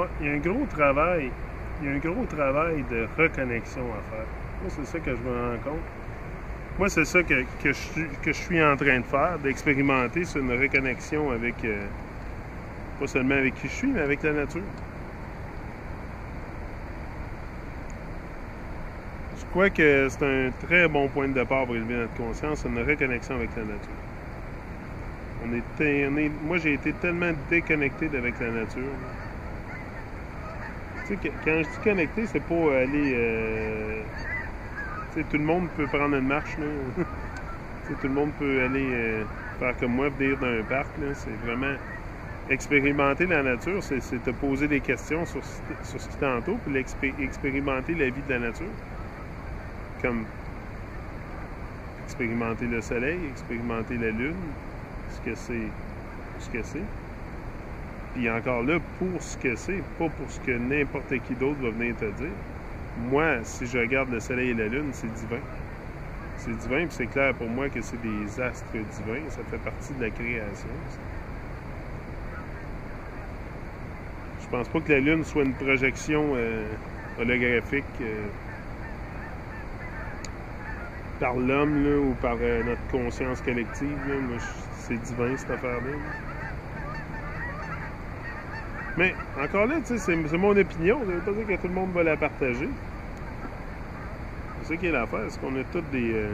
Ouais, il y a un gros travail. Il y a un gros travail de reconnexion à faire. Moi, c'est ça que je me rends compte. Moi, c'est ça que je suis en train de faire, d'expérimenter sur une reconnexion avec, pas seulement avec qui je suis, mais avec la nature. Je crois que c'est un très bon point de départ pour élever notre conscience, une reconnexion avec la nature. Moi, j'ai été tellement déconnecté avec la nature. Tu sais, quand je dis connecté, c'est pas aller... tu sais, tout le monde peut prendre une marche, là. Tu sais, tout le monde peut aller faire comme moi, venir dans un parc, là. C'est vraiment... Expérimenter la nature, c'est te poser des questions sur ce qui t'entoure, puis expérimenter la vie de la nature. Comme expérimenter le soleil, expérimenter la lune, ce que c'est. Puis encore là, pour ce que c'est, pas pour ce que n'importe qui d'autre va venir te dire. Moi, si je regarde le soleil et la lune, c'est divin. C'est divin, puis c'est clair pour moi que c'est des astres divins. Ça fait partie de la création. Je pense pas que la lune soit une projection holographique par l'homme là, ou par notre conscience collective. Là. Moi, c'est divin, cette affaire-là. Mais, encore là, tu sais, c'est mon opinion. Ça veut pas dire que tout le monde va la partager. C'est ça qui est l'affaire. C'est qu'on a tous des...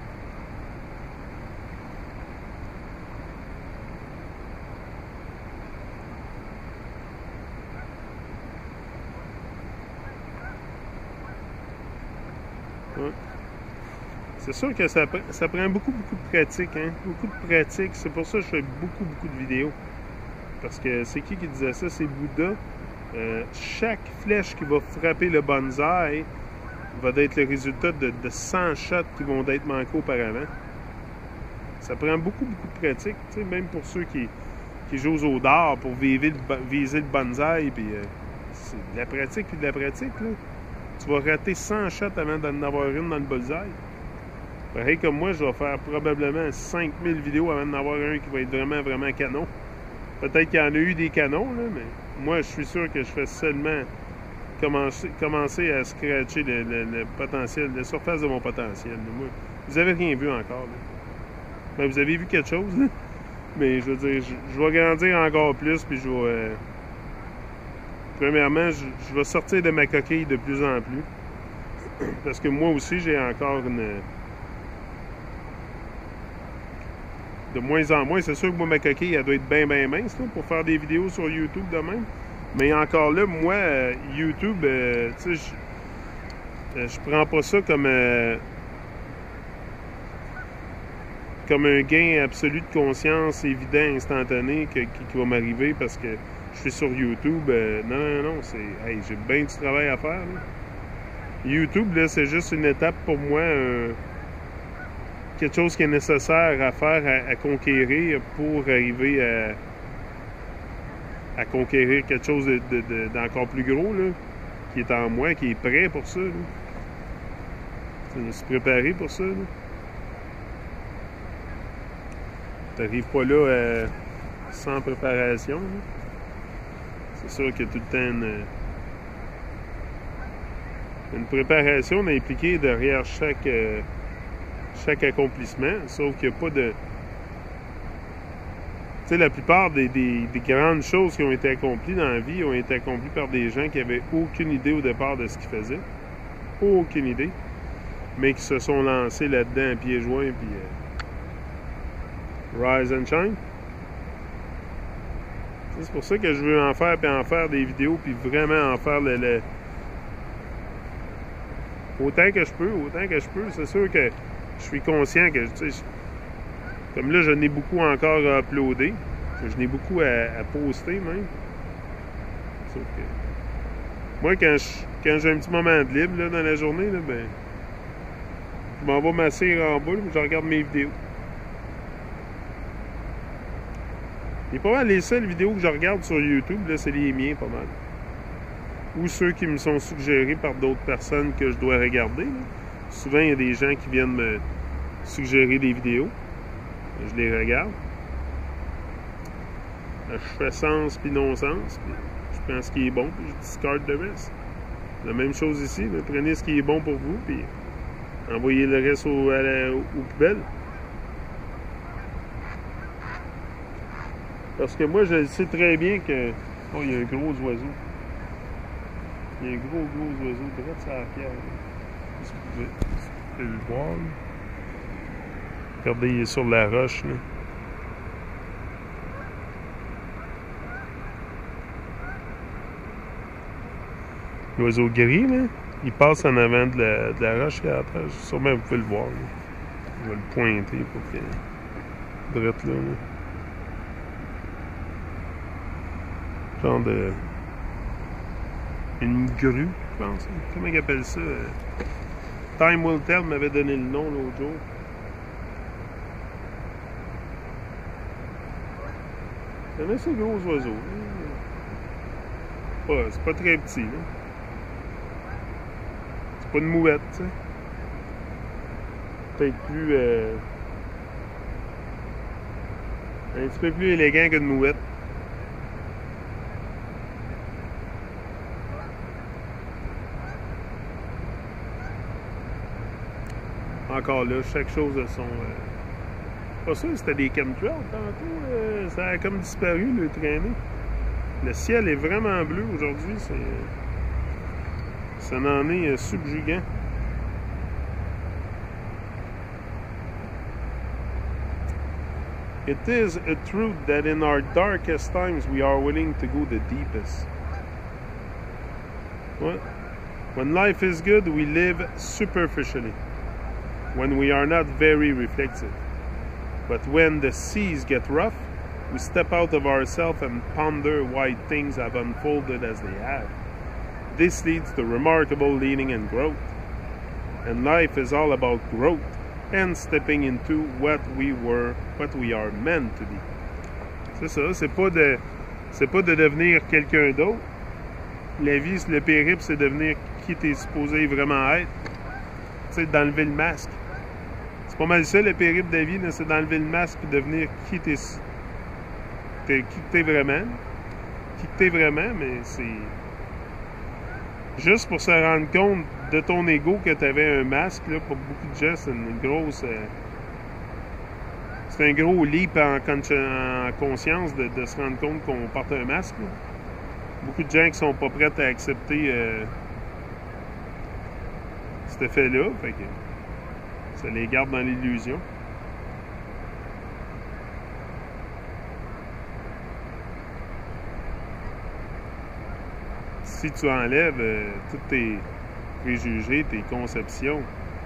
Ouais. C'est sûr que ça prend beaucoup de pratique, hein? Beaucoup de pratique. C'est pour ça que je fais beaucoup de vidéos. Parce que c'est qui disait ça? C'est Bouddha. Chaque flèche qui va frapper le bonsaï va être le résultat de 100 shots qui vont être manqués auparavant. Ça prend beaucoup de pratique. Tu sais, même pour ceux qui jouent au dard pour viser le bonsaï. Puis, c'est de la pratique puis de la pratique. Là. Tu vas rater 100 shots avant d'en avoir une dans le bullseye. Pareil comme moi, je vais faire probablement 5000 vidéos avant d'en avoir un qui va être vraiment canon. Peut-être qu'il y en a eu des canons, là, mais moi, je suis sûr que je fais seulement commencer à scratcher le potentiel, la surface de mon potentiel. Là. Moi, vous avez rien vu encore. Là. Ben, vous avez vu quelque chose, là. Mais je veux dire, je vais grandir encore plus, puis je vais... premièrement, je vais sortir de ma coquille de plus en plus. Parce que moi aussi, j'ai encore une... De moins en moins, c'est sûr que moi, ma coquille, elle doit être bien mince là, pour faire des vidéos sur YouTube de même. Mais encore là, moi, YouTube, tu sais, je prends pas ça comme un gain absolu de conscience évident, instantané, qui va m'arriver parce que je suis sur YouTube. Non, c'est... Hey, j'ai bien du travail à faire. Là. YouTube, là, c'est juste une étape pour moi... quelque chose qui est nécessaire à faire, à conquérir pour arriver à conquérir quelque chose d'encore plus gros, là, qui est en moi, qui est prêt pour ça. Je me suis préparé pour ça. Tu n'arrives pas là sans préparation. Là. C'est sûr qu'il y a tout le temps une préparation impliquée derrière chaque accomplissement, sauf qu'il n'y a pas de... Tu sais, la plupart des grandes choses qui ont été accomplies dans la vie ont été accomplies par des gens qui n'avaient aucune idée au départ de ce qu'ils faisaient. Aucune idée. Mais qui se sont lancés là-dedans à pieds joints, puis rise and shine. C'est pour ça que je veux en faire des vidéos, puis vraiment en faire autant que je peux. C'est sûr que je suis conscient que, tu sais, comme là, je n'ai beaucoup encore à uploader. Je n'ai beaucoup à poster, même. Sauf que... Moi, quand j'ai un petit moment de libre, là, dans la journée, là, ben... Je m'en vais m'asseoir en bas, puis je regarde mes vidéos. Et pas mal les seules vidéos que je regarde sur YouTube, là, c'est les miens, pas mal. Ou ceux qui me sont suggérés par d'autres personnes que je dois regarder, là. Souvent, il y a des gens qui viennent me suggérer des vidéos. Je les regarde. Je fais sens puis non-sens. Puis je prends ce qui est bon, puis je discard le reste. La même chose ici, mais prenez ce qui est bon pour vous, puis envoyez le reste aux poubelles. Parce que moi, je sais très bien que... Oh, il y a un gros oiseau. Il y a un gros oiseau direct sur la pierre. Est-ce que vous pouvez le voir, là? Regardez, il est sur la roche, là. L'oiseau gris, là, il passe en avant de la roche là, à terre. Sûrement, vous pouvez le voir, là. Je vais le pointer pour que... Direct là, là. Genre de... Une grue, je pense. Comment ils appellent ça? Time Will Tell m'avait donné le nom l'autre jour. C'est un assez gros oiseau. C'est pas très petit, là. C'est pas une mouette, tu sais. Peut-être plus... un petit peu plus élégant qu'une mouette. Encore là, chaque chose a son... Pas sûr, c'était des chemtrails tantôt. Ça a comme disparu, le traîner. Le ciel est vraiment bleu aujourd'hui. Ça en est subjugant. It is a truth that in our darkest times we are willing to go the deepest. What? When life is good, we live superficially. When we are not very reflective. But when the seas get rough, we step out of ourselves and ponder why things have unfolded as they have. This leads to remarkable learning and growth. And life is all about growth and stepping into what we are meant to be. C'est ça, c'est pas de devenir quelqu'un d'autre. La vie, le périple, c'est devenir qui t'es supposé vraiment être. Tu sais, d'enlever le masque. C'est pas mal ça, le périple de la vie, c'est d'enlever le masque et devenir qui t'es vraiment. Qui t'es vraiment, mais c'est... Juste pour se rendre compte de ton ego que tu avais un masque, là, pour beaucoup de gens, c'est une grosse... c'est un gros leap en conscience de se rendre compte qu'on porte un masque. Là. Beaucoup de gens qui sont pas prêts à accepter cet effet-là, fait que ça les garde dans l'illusion. Si tu enlèves tous tes préjugés, tes conceptions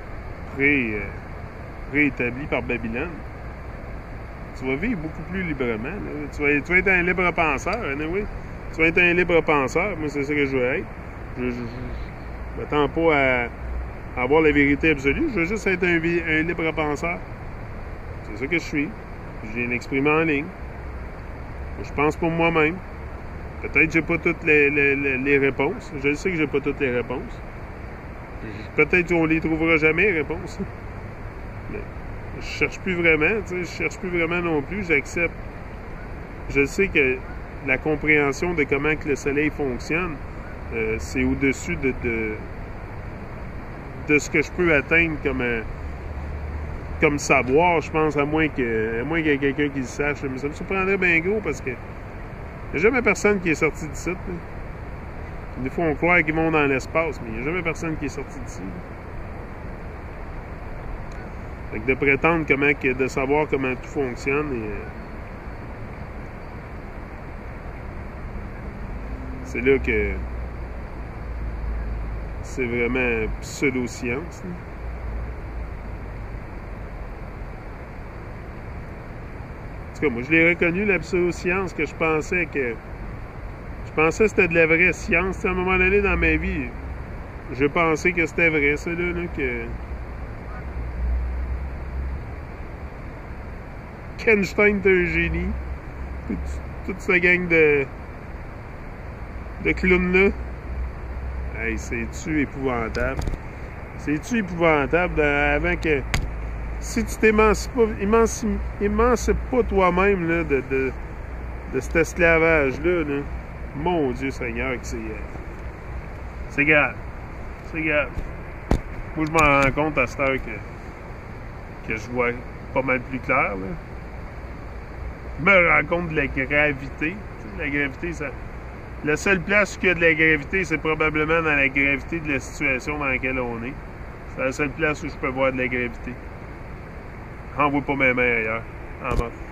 préétablies par Babylone, tu vas vivre beaucoup plus librement. Là. Tu vas être un libre penseur, anyway. Tu vas être un libre penseur. Moi, c'est ça que je veux être. Je m'attends pas à avoir la vérité absolue. Je veux juste être un libre penseur. C'est ça que je suis. Je viens l'exprimer en ligne. Je pense pour moi-même. Peut-être que j'ai pas toutes les réponses. Je sais que j'ai pas toutes les réponses. Peut-être qu'on les trouvera jamais, les réponses. Mais je cherche plus vraiment, tu sais, je cherche plus vraiment non plus, j'accepte. Je sais que la compréhension de comment que le soleil fonctionne, c'est au-dessus de ce que je peux atteindre comme savoir, je pense, à moins qu'il y ait quelqu'un qui le sache. Mais ça me surprendrait bien gros parce que il n'y a jamais personne qui est sorti d'ici. Des fois, on croit qu'ils vont dans l'espace, mais il n'y a jamais personne qui est sorti d'ici. Fait que de prétendre de savoir comment tout fonctionne, c'est là que c'est vraiment pseudo-science. En tout cas, moi, je l'ai reconnu, la pseudo-science, que je pensais que c'était de la vraie science. À un moment donné dans ma vie, je pensais que c'était vrai, ça, là, que qu'Einstein est un génie. Toute cette gang de clowns-là. Hey, c'est-tu épouvantable? C'est-tu épouvantable avant que... Si tu t'émancipes pas toi-même là, de cet esclavage-là, là, Mon Dieu Seigneur, que c'est grave. C'est grave. Moi, je m'en rends compte à cette heure que je vois pas mal plus clair. Là. Je me rends compte de la gravité. La gravité, ça... La seule place où il y a de la gravité, c'est probablement dans la gravité de la situation dans laquelle on est. C'est la seule place où je peux voir de la gravité. On voit pas mes mains ailleurs. En bas.